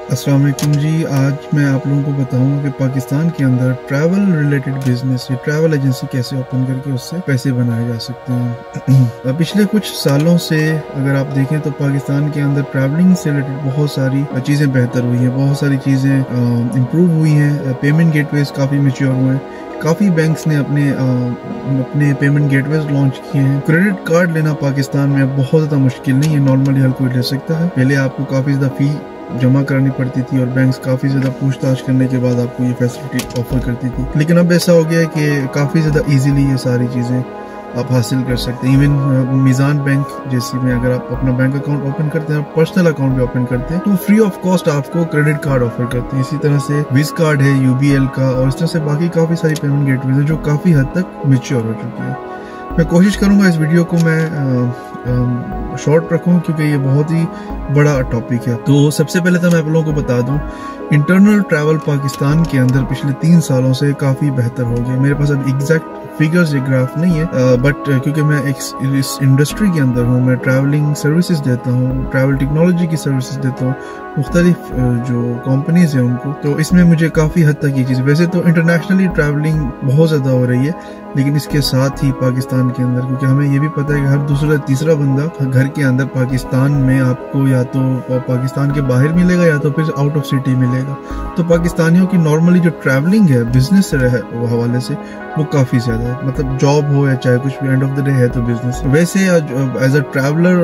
अस्सलाम वालेकुम जी। आज मैं आप लोगों को बताऊंगा कि पाकिस्तान के अंदर ट्रैवल रिलेटेड बिजनेस या ट्रैवल एजेंसी कैसे ओपन करके उससे पैसे बनाए जा सकते हैं। पिछले कुछ सालों से अगर आप देखें तो पाकिस्तान के अंदर ट्रैवलिंग से रिलेटेड बहुत सारी चीज़ें बेहतर हुई हैं, बहुत सारी चीज़ें इम्प्रूव हुई हैं। पेमेंट गेटवेज काफ़ी मैच्योर हुए हैं, काफ़ी बैंक्स ने अपने पेमेंट गेटवेज लॉन्च किए हैं। क्रेडिट कार्ड लेना पाकिस्तान में बहुत ज़्यादा मुश्किल नहीं है, नॉर्मली हर कोई ले सकता है। पहले आपको काफ़ी ज़्यादा फ़ी जमा करानी पड़ती थी और बैंक्स काफ़ी ज़्यादा पूछताछ करने के बाद आपको ये फैसिलिटी ऑफर करती थी, लेकिन अब ऐसा हो गया है कि काफ़ी ज़्यादा इजीली ये सारी चीज़ें आप हासिल कर सकते हैं। इवन मीज़ान बैंक जैसी में अगर आप अपना बैंक अकाउंट ओपन करते हैं, पर्सनल अकाउंट भी ओपन करते हैं, तो फ्री ऑफ कॉस्ट आपको क्रेडिट कार्ड ऑफर करते हैं। इसी तरह से विज कार्ड है, UBL का, और इस तरह से बाकी काफ़ी सारी पेमेंट गेटवेज है जो काफ़ी हद तक मैच्योर हो चुकी है। मैं कोशिश करूंगा इस वीडियो को मैं शॉर्ट रखूं क्योंकि ये बहुत ही बड़ा टॉपिक है। तो सबसे पहले तो मैं आप लोगों को बता दूं, इंटरनल ट्रैवल पाकिस्तान के अंदर पिछले 3 सालों से काफ़ी बेहतर हो गया। मेरे पास अब एग्जैक्ट फिगर्स या ग्राफ नहीं है, बट क्योंकि मैं इस इंडस्ट्री के अंदर हूँ, मैं ट्रैवलिंग सर्विसेज देता हूँ, ट्रैवल टेक्नोलॉजी की सर्विसेज देता हूँ मुख्तलिफ जो कंपनीज हैं उनको, तो इसमें मुझे काफ़ी हद तक ये चीज़, वैसे तो इंटरनेशनली ट्रैवलिंग बहुत ज़्यादा हो रही है, लेकिन इसके साथ ही पाकिस्तान के अंदर, क्योंकि हमें ये भी पता है कि हर दूसरा तीसरा बंदा घर के अंदर पाकिस्तान में आपको या तो पाकिस्तान के बाहर मिलेगा या तो फिर आउट ऑफ सिटी मिलेगा। तो पाकिस्तानियों की नॉर्मली जो ट्रैवलिंग है बिजनेस से हवाले से वो काफ़ी ज़्यादा है, मतलब जॉब हो या चाहे कुछ भी, एंड ऑफ द डे है तो बिजनेस। वैसे एज अ ट्रैवलर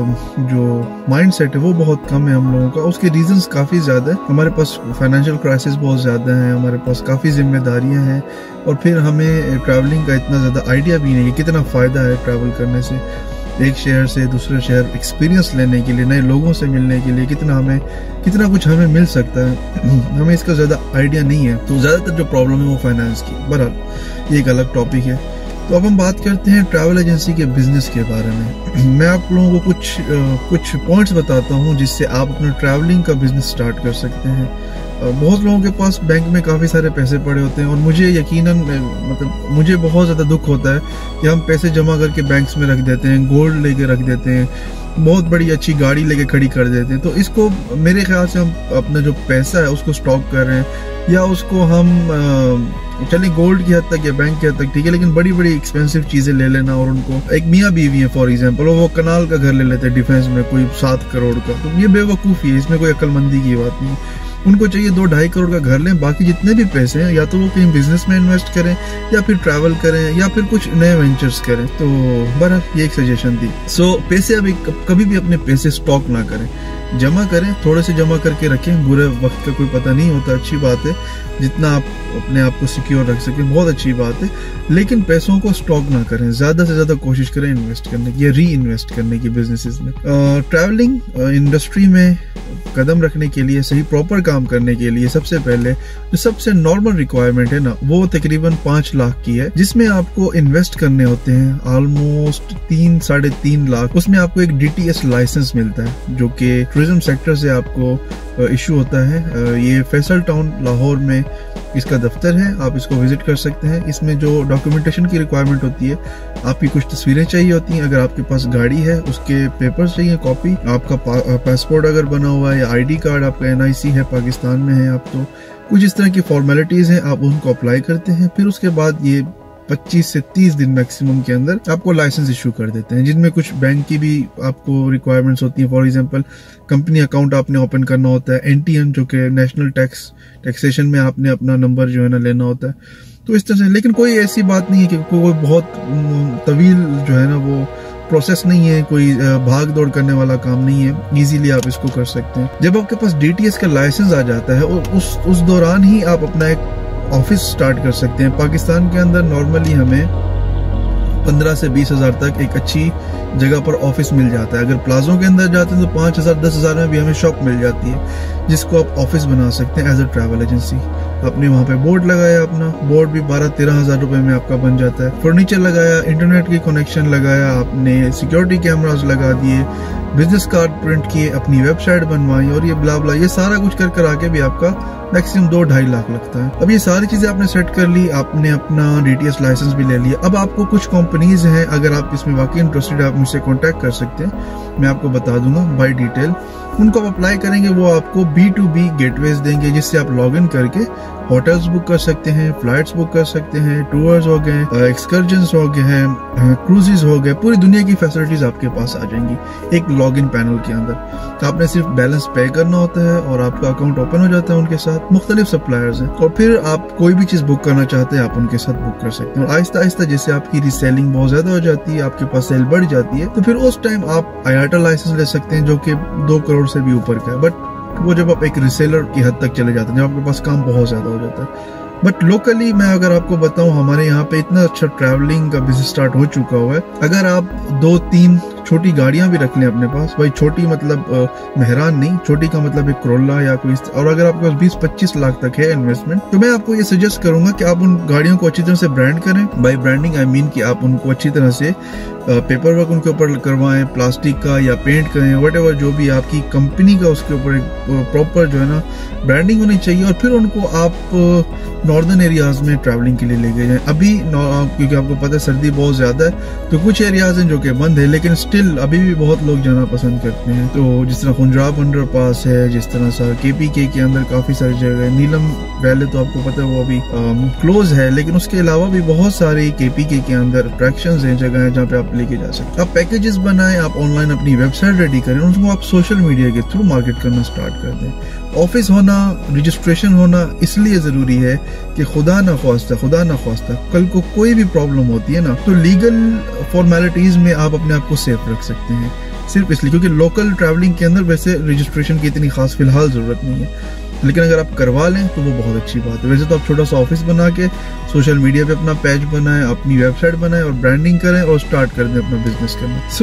जो माइंडसेट है वो बहुत कम है हम लोगों का। उसके रीजंस काफ़ी ज़्यादा है। हमारे पास फाइनेंशियल क्राइसिस बहुत ज़्यादा है, हमारे पास काफ़ी जिम्मेदारियां हैं, और फिर हमें ट्रैवलिंग का इतना ज़्यादा आइडिया भी नहीं है कितना फ़ायदा है ट्रैवल करने से, एक शहर से दूसरे शहर एक्सपीरियंस लेने के लिए, नए लोगों से मिलने के लिए, कितना कुछ हमें मिल सकता है। हमें इसका ज़्यादा आइडिया नहीं है, तो ज़्यादातर जो प्रॉब्लम है वो फाइनेंस की। बहरहाल ये एक अलग टॉपिक है। तो अब हम बात करते हैं ट्रैवल एजेंसी के बिजनेस के बारे में। मैं आप लोगों को कुछ पॉइंट्स बताता हूं जिससे आप अपना ट्रैवलिंग का बिजनेस स्टार्ट कर सकते हैं। बहुत लोगों के पास बैंक में काफ़ी सारे पैसे पड़े होते हैं, और मुझे यकीनन मतलब मुझे बहुत ज़्यादा दुख होता है कि हम पैसे जमा करके बैंक्स में रख देते हैं, गोल्ड लेके रख देते हैं, बहुत बड़ी अच्छी गाड़ी लेके खड़ी कर देते हैं। तो इसको मेरे ख्याल से हम अपना जो पैसा है उसको स्टॉक कर रहे हैं, या उसको हम चलिए गोल्ड की हद तक या बैंक की हद तक ठीक है, लेकिन बड़ी बड़ी एक्सपेंसिव चीज़ें ले लेना, और उनको एक मियाँ बीवी है फॉर एग्जांपल, वो कनाल का घर ले लेते हैं डिफेंस में कोई 7 करोड़ का, तो ये बेवकूफ़ी है, इसमें कोई अक्लमंदी की बात नहीं। उनको चाहिए 2-2.5 करोड़ का घर लें, बाकी जितने भी पैसे हैं या तो वो कहीं बिजनेस में इन्वेस्ट करें, या फिर ट्रैवल करें, या फिर कुछ नए वेंचर्स करें। तो बहरहाल ये एक सजेशन थी। पैसे अभी कभी भी अपने पैसे स्टॉक ना करें, जमा करें, थोड़े से जमा करके रखें, बुरे वक्त का कोई पता नहीं होता। अच्छी बात है, जितना आप अपने आप को सिक्योर रख सकें बहुत अच्छी बात है, लेकिन पैसों को स्टॉक ना करें। ज़्यादा से ज़्यादा कोशिश करें इन्वेस्ट करने की या री इन्वेस्ट करने की बिजनेसेस में। ट्रैवलिंग इंडस्ट्री में कदम रखने के लिए, सही प्रॉपर काम करने के लिए, सबसे पहले जो सबसे नॉर्मल रिक्वायरमेंट है ना, वो तकरीबन 5 लाख की है, जिसमें आपको इन्वेस्ट करने होते हैं ऑलमोस्ट 3-3.5 लाख। उसमें आपको एक DTS लाइसेंस मिलता है जो कि टूरिज्म सेक्टर से आपको इशू होता है। ये फैसल टाउन लाहौर में इसका दफ्तर है, आप इसको विजिट कर सकते हैं। इसमें जो डॉक्यूमेंटेशन की रिक्वायरमेंट होती है, आपकी कुछ तस्वीरें चाहिए होती हैं, अगर आपके पास गाड़ी है उसके पेपर्स चाहिए, कॉपी, आपका पासपोर्ट अगर बना हुआ है, या ID कार्ड, आपका NIC है, पाकिस्तान में है आप, तो कुछ इस तरह की फॉर्मेलिटीज़ हैं, आप उनको अप्लाई करते हैं। फिर उसके बाद ये 25 से 30 दिन मैक्सिमम के अंदर आपको लाइसेंस इशू कर देते हैं, जिनमें कुछ बैंक की भी आपको रिक्वायरमेंट्स होती हैं। फॉर एग्जांपल कंपनी अकाउंट आपने ओपन करना होता है, NTN जो कि नेशनल टैक्सेशन में आपने अपना नंबर जो है ना लेना होता है, तो इस तरह से। लेकिन कोई ऐसी बात नहीं है कि कोई बहुत तवील जो है ना वो प्रोसेस नहीं है, कोई भाग दौड़ करने वाला काम नहीं है, इजीली आप इसको कर सकते हैं। जब आपके पास DTS का लाइसेंस आ जाता है, और उस दौरान ही आप अपना एक ऑफिस स्टार्ट कर सकते हैं। पाकिस्तान के अंदर नॉर्मली हमें 15 से 20 हज़ार तक एक अच्छी जगह पर ऑफिस मिल जाता है। अगर प्लाजों के अंदर जाते हैं तो 5,000-10 हज़ार में भी हमें शॉप मिल जाती है, जिसको आप ऑफिस बना सकते हैं एज अ ट्रैवल एजेंसी। आपने वहाँ पे बोर्ड लगाया, अपना बोर्ड भी 12-13 हज़ार रुपए में आपका बन जाता है। फर्नीचर लगाया, इंटरनेट की कनेक्शन लगाया, आपने सिक्योरिटी कैमरास लगा दिए, बिजनेस कार्ड प्रिंट किए, अपनी वेबसाइट बनवाई, और ये ब्ला ब्ला, ये सारा कुछ कर आके भी आपका मैक्सिमम 2-2.5 लाख लगता है। अब ये सारी चीजें आपने सेट कर ली, आपने अपना DTS लाइसेंस भी ले लिया। अब आपको कुछ कंपनीज हैं, अगर आप इसमें वाकई इंटरेस्टेड है आप मुझसे कांटेक्ट कर सकते हैं, मैं आपको बता दूंगा बाय डिटेल उनको आप अप्लाई करेंगे, वो आपको B2B गेटवेज देंगे जिससे आप लॉग इन करके होटल्स बुक कर सकते हैं, फ्लाइट्स बुक कर सकते हैं, टूर्स हो गए, एक्सकर्जन्स हो गए हैं, क्रूजेस हो गए, पूरी दुनिया की फैसिलिटीज आपके पास आ जाएंगी एक लॉगिन पैनल के अंदर। तो आपने सिर्फ बैलेंस पे करना होता है और आपका अकाउंट ओपन हो जाता है उनके साथ। मुख्तलिफ सप्लायर्स हैं और फिर आप कोई भी चीज बुक करना चाहते हैं आप उनके साथ बुक कर सकते हैं। और आहिस्ता आहिस्ता जैसे आपकी रीसेलिंग बहुत ज्यादा हो जाती है, आपके पास सेल बढ़ जाती है, तो फिर उस टाइम आप IATA लाइसेंस ले सकते हैं जो कि 2 करोड़ से भी ऊपर का है। बट वो जब आप एक रिसेलर की हद तक चले जाते हैं, जब आपके पास काम बहुत ज्यादा हो जाता है। बट लोकली मैं अगर आपको बताऊं, हमारे यहाँ पे इतना अच्छा ट्रैवलिंग का बिजनेस स्टार्ट हो चुका हुआ है। अगर आप 2-3 छोटी गाड़ियां भी रख लें अपने पास, भाई छोटी मतलब मेहरान नहीं, छोटी का मतलब एक करोला या कोई, और अगर आपके पास 20-25 लाख तक है इन्वेस्टमेंट, तो मैं आपको ये सजेस्ट करूंगा कि आप उन गाड़ियों को अच्छी तरह से ब्रांड करें। बाय ब्रांडिंग आई मीन कि आप उनको अच्छी तरह से पेपर वर्क उनके ऊपर करवाएं, प्लास्टिक का या पेंट करें, व्हाटएवर जो भी आपकी कंपनी का उसके ऊपर एक प्रॉपर जो है ना ब्रांडिंग होनी चाहिए। और फिर उनको आप नॉर्दर्न एरियाज में ट्रैवलिंग के लिए लेके जाएं। अभी क्योंकि आपको पता है सर्दी बहुत ज्यादा है, तो कुछ एरियाज हैं जो कि बंद है, लेकिन स्टिल अभी भी बहुत लोग जाना पसंद करते हैं। तो जिस तरह खुंजराब अंडर पास है, जिस तरह सा KPK के अंदर काफी सारी जगह है, नीलम वैली तो आपको पता है वो अभी क्लोज है, लेकिन उसके अलावा भी बहुत सारे KPK के अंदर अट्रैक्शंस हैं, जगह है जहाँ पे आप लेके जा सकते हैं। आप पैकेजेस बनाएं, आप ऑनलाइन अपनी वेबसाइट रेडी करें, उसको आप सोशल मीडिया के थ्रू मार्केट करना स्टार्ट कर दें। ऑफिस होना, रजिस्ट्रेशन होना इसलिए जरूरी है कि खुदा ना ख्वास्ता कल को कोई भी प्रॉब्लम होती है ना, तो लीगल फॉर्मेलिटीज में आप अपने आप को सेफ रख सकते हैं। सिर्फ इसलिए क्योंकि लोकल ट्रैवलिंग के अंदर वैसे रजिस्ट्रेशन की इतनी खास फिलहाल जरूरत नहीं है, लेकिन अगर आप करवा लें तो वो बहुत अच्छी बात है। वैसे तो आप छोटा सा ऑफिस बना के सोशल मीडिया पे अपना पेज बनाएं, अपनी वेबसाइट बनाएं और ब्रांडिंग करें और स्टार्ट कर दें अपना बिजनेस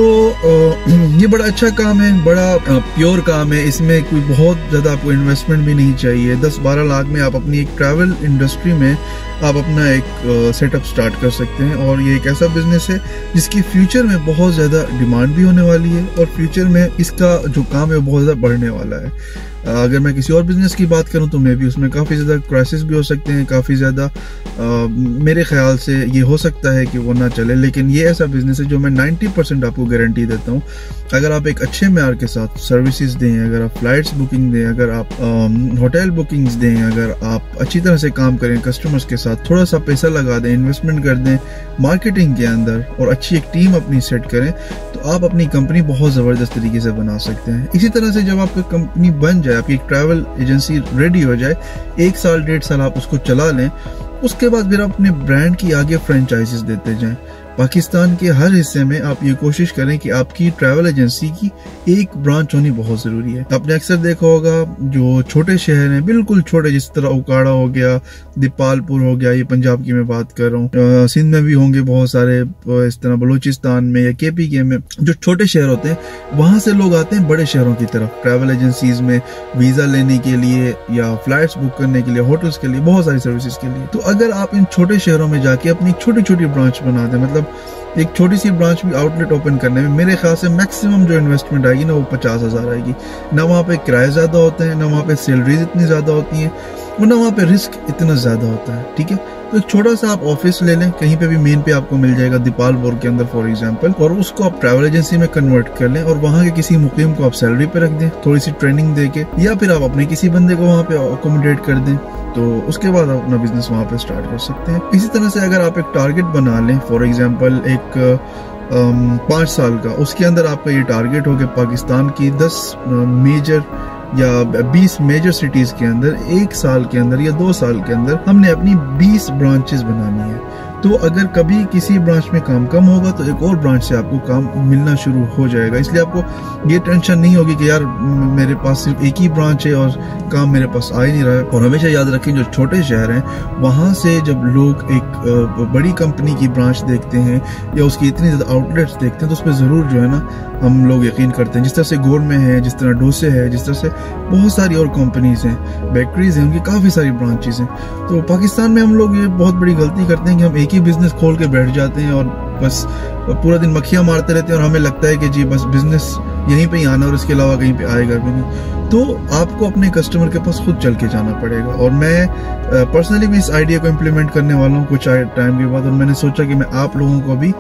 करना। ये बड़ा अच्छा काम है, बड़ा प्योर काम है। इसमें कोई बहुत ज्यादा आपको इन्वेस्टमेंट भी नहीं चाहिए। 10-12 लाख में आप अपनी एक ट्रैवल इंडस्ट्री में आप अपना एक सेटअप स्टार्ट कर सकते हैं। और ये एक ऐसा बिजनेस है जिसकी फ्यूचर में बहुत ज्यादा डिमांड भी होने वाली है और फ्यूचर में इसका जो काम है वो बहुत ज्यादा बढ़ने वाला है। अगर मैं किसी और बिजनेस की बात करूं तो मे भी उसमें काफ़ी ज़्यादा क्राइसिस भी हो सकते हैं, काफ़ी ज़्यादा मेरे ख्याल से ये हो सकता है कि वो ना चले। लेकिन ये ऐसा बिजनेस है जो मैं 90% आपको गारंटी देता हूँ। अगर आप एक अच्छे म्यार के साथ सर्विसेज दें, अगर आप फ्लाइट्स बुकिंग दें, अगर आप होटल बुकिंग्स दें, अगर आप अच्छी तरह से काम करें कस्टमर्स के साथ, थोड़ा सा पैसा लगा दें, इन्वेस्टमेंट कर दें मार्केटिंग के अंदर और अच्छी एक टीम अपनी सेट करें, तो आप अपनी कंपनी बहुत ज़बरदस्त तरीके से बना सकते हैं। इसी तरह से जब आपकी कंपनी बन जाए, आपकी एक ट्रैवल एजेंसी रेडी हो जाए, 1 साल 1.5 साल आप उसको चला लें, उसके बाद फिर अपने ब्रांड की आगे फ्रेंचाइजीज देते जाएं। पाकिस्तान के हर हिस्से में आप ये कोशिश करें कि आपकी ट्रैवल एजेंसी की एक ब्रांच होनी बहुत जरूरी है। आपने अक्सर देखा होगा जो छोटे शहर हैं, बिल्कुल छोटे, जिस तरह उकाड़ा हो गया, दीपालपुर हो गया, ये पंजाब की मैं बात कर रहा हूँ, सिंध में भी होंगे बहुत सारे, इस तरह बलूचिस्तान में या KPK में, जो छोटे शहर होते हैं वहां से लोग आते हैं बड़े शहरों की तरफ ट्रैवल एजेंसीज में वीजा लेने के लिए या फ्लाइट्स बुक करने के लिए, होटल्स के लिए, बहुत सारी सर्विसेज के लिए। तो अगर आप इन छोटे शहरों में जाके अपनी छोटी छोटी ब्रांच बना दें, मतलब एक छोटी सी ब्रांच भी आउटलेट ओपन करने में मेरे ख्याल से मैक्सिमम जो इन्वेस्टमेंट आएगी ना वो 50,000 आएगी। ना वहाँ पे किराए ज्यादा होते हैं, ना वहाँ पे सैलरीज इतनी ज्यादा होती हैं, और ना वहाँ पे रिस्क इतना ज्यादा होता है। ठीक है, तो एक छोटा सा आप ऑफिस ले लें, कहीं पे भी मेन पे आपको मिल जाएगा दीपालपुर के अंदर फॉर एग्जांपल, और उसको आप ट्रैवल एजेंसी में कन्वर्ट कर लें और वहाँ के किसी मुकीम को आप सैलरी पे रख दें, थोड़ी सी ट्रेनिंग दे के, या फिर आप अपने किसी बंदे को वहाँ पे अकोमोडेट कर दें, तो उसके बाद आप अपना बिजनेस वहाँ पे स्टार्ट कर सकते हैं। इसी तरह से अगर आप एक टारगेट बना लें, फॉर एग्जाम्पल एक 5 साल का, उसके अंदर आपका ये टारगेट हो कि पाकिस्तान की 10 मेजर या 20 मेजर सिटीज के अंदर 1 साल के अंदर या 2 साल के अंदर हमने अपनी 20 ब्रांचेस बनानी है। तो अगर कभी किसी ब्रांच में काम कम होगा तो एक और ब्रांच से आपको काम मिलना शुरू हो जाएगा। इसलिए आपको ये टेंशन नहीं होगी कि यार मेरे पास सिर्फ एक ही ब्रांच है और काम मेरे पास आ ही नहीं रहा है। और हमेशा याद रखें जो छोटे शहर हैं वहां से जब लोग एक बड़ी कंपनी की ब्रांच देखते हैं या उसकी इतनी ज्यादा आउटलेट्स देखते हैं तो उस पर जरूर जो है ना हम लोग यकीन करते हैं। जिस तरह से गोर में है, जिस तरह डोसे है, जिस तरह से बहुत सारी और कंपनीज हैं, बेकरीज हैं, उनकी काफी सारी ब्रांचेस हैं। तो पाकिस्तान में हम लोग ये बहुत बड़ी गलती करते हैं कि हम एक ही बिजनेस खोल के बैठ जाते हैं और बस पूरा दिन मक्खियां मारते रहते हैं और हमें लगता है कि जी बस बिजनेस यहीं पे ही आना और इसके अलावा कहीं पे आएगा भी नहीं। तो आपको अपने कस्टमर के पास खुद चल के जाना पड़ेगा। और मैं पर्सनली भी इस आइडिया को इम्प्लीमेंट करने वाला हूँ कुछ टाइम के बाद, और मैंने सोचा कि मैं आप लोगों को भी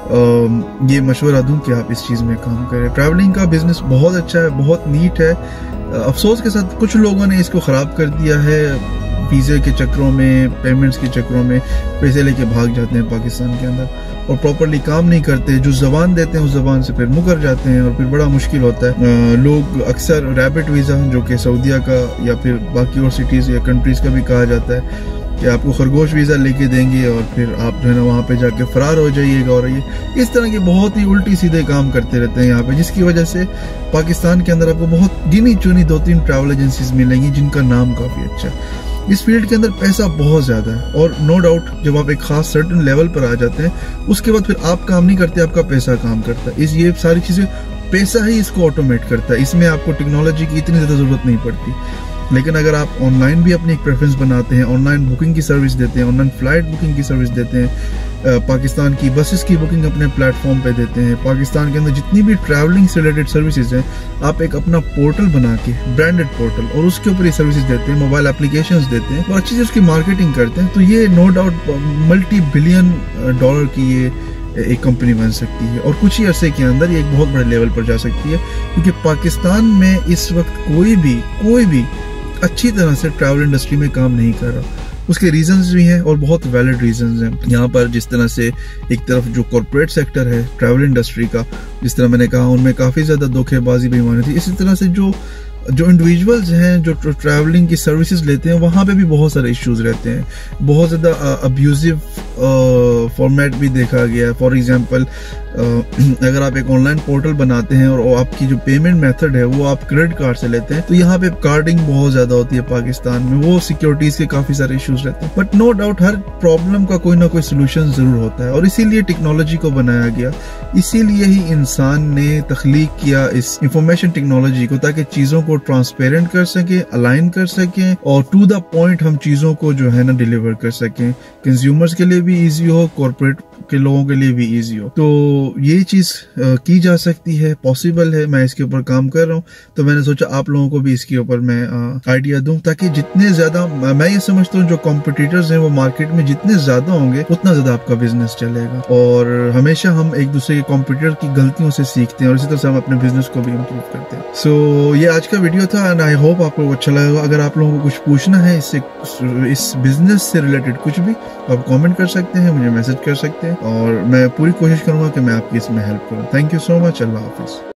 ये मशवरा दूं कि आप इस चीज़ में काम करें। ट्रैवलिंग का बिजनेस बहुत अच्छा है, बहुत नीट है। अफसोस के साथ कुछ लोगों ने इसको ख़राब कर दिया है, वीज़े के चक्करों में, पेमेंट्स के चक्करों में पैसे लेके भाग जाते हैं पाकिस्तान के अंदर और प्रॉपरली काम नहीं करते। जो ज़बान देते हैं उस ज़बान से फिर मुकर जाते हैं और फिर बड़ा मुश्किल होता है। लोग अक्सर रैबिट वीज़ा, जो कि सऊदीया का या फिर बाकी और सिटीज़ या कंट्रीज़ का भी कहा जाता है कि आपको खरगोश वीज़ा लेके देंगे और फिर आप जो है ना वहाँ पे जाके फ़रार हो जाइएगा, और ये इस तरह के बहुत ही उल्टी सीधे काम करते रहते हैं यहाँ पे, जिसकी वजह से पाकिस्तान के अंदर आपको बहुत गिनी चुनी 2-3 ट्रैवल एजेंसीज मिलेंगी जिनका नाम काफ़ी अच्छा है। इस फील्ड के अंदर पैसा बहुत ज़्यादा है और नो डाउट जब आप एक खास सर्टेन लेवल पर आ जाते हैं उसके बाद फिर आप काम नहीं करते, आपका पैसा काम करता है। ये सारी चीज़ें पैसा ही इसको ऑटोमेट करता है, इसमें आपको टेक्नोलॉजी की इतनी ज़्यादा ज़रूरत नहीं पड़ती। लेकिन अगर आप ऑनलाइन भी अपनी एक प्रेफरेंस बनाते हैं, ऑनलाइन बुकिंग की सर्विस देते हैं, ऑनलाइन फ्लाइट बुकिंग की सर्विस देते हैं, पाकिस्तान की बसेस की बुकिंग अपने प्लेटफॉर्म पे देते हैं, पाकिस्तान के अंदर जितनी भी ट्रैवलिंग से रिलेटेड सर्विसेज हैं, आप एक अपना पोर्टल बना के, ब्रांडेड पोर्टल, और उसके ऊपर ये सर्विसेज देते हैं, मोबाइल एप्लीकेशंस देते हैं और अच्छी से उसकी मार्केटिंग करते हैं, तो ये नो डाउट मल्टी-बिलियन डॉलर की ये एक कंपनी बन सकती है और कुछ ही अरसे के अंदर ये एक बहुत बड़े लेवल पर जा सकती है। क्योंकि पाकिस्तान में इस वक्त कोई भी अच्छी तरह से ट्रैवल इंडस्ट्री में काम नहीं कर रहा। उसके रीजंस भी हैं और बहुत वैलिड रीजंस हैं। यहाँ पर जिस तरह से एक तरफ जो कॉर्पोरेट सेक्टर है ट्रैवल इंडस्ट्री का, जिस तरह मैंने कहा उनमें काफ़ी ज़्यादा धोखेबाजी बेईमानी थी, इसी तरह से जो इंडिविजुअल्स हैं जो ट्रैवलिंग की सर्विसेज लेते हैं वहाँ पे भी बहुत सारे इश्यूज रहते हैं। बहुत ज़्यादा अब्यूजिव फॉर्मेट भी देखा गया है। फॉर एग्जांपल अगर आप एक ऑनलाइन पोर्टल बनाते हैं और आपकी जो पेमेंट मेथड है वो आप क्रेडिट कार्ड से लेते हैं, तो यहाँ पे कार्डिंग बहुत ज़्यादा होती है पाकिस्तान में, वो सिक्योरिटीज़ के काफ़ी सारे इश्यूज रहते हैं। बट नो डाउट हर प्रॉब्लम का कोई ना कोई सोल्यूशन ज़रूर होता है और इसीलिए टेक्नोलॉजी को बनाया गया, इसीलिए ही इंसान ने तख्लीक किया इस इंफॉर्मेशन टेक्नोलॉजी को, ताकि चीज़ों को ट्रांसपेरेंट कर सकें, अलाइन कर सकें और टू द पॉइंट हम चीज़ों को जो है ना डिलीवर कर सकें। कंज्यूमर्स के लिए भी ईजी हो, कॉर्पोरेट के लोगों के लिए भी ईजी हो। तो ये चीज़ की जा सकती है, पॉसिबल है। मैं इसके ऊपर काम कर रहा हूँ, तो मैंने सोचा आप लोगों को भी इसके ऊपर मैं आइडिया दूं, ताकि जितने ज़्यादा, मैं ये समझता हूँ जो कॉम्पिटिटर्स हैं वो मार्केट में जितने ज़्यादा होंगे उतना ज़्यादा आपका बिजनेस चलेगा। और हमेशा हम एक दूसरे के कॉम्पिटिटर की गलतियों से सीखते हैं और इसी तरह से हम अपने बिजनेस को भी इम्प्रूव करते हैं। सो ये आज का वीडियो था एंड आई होप आपको अच्छा लगेगा। अगर आप लोगों को कुछ पूछना है इस बिजनेस से रिलेटेड कुछ भी, आप कमेंट कर सकते हैं, मुझे मैसेज कर सकते हैं और मैं पूरी कोशिश करूंगा कि मैं आपकी इसमें हेल्प करूं। Thank you so much. अल्लाह हाफिज।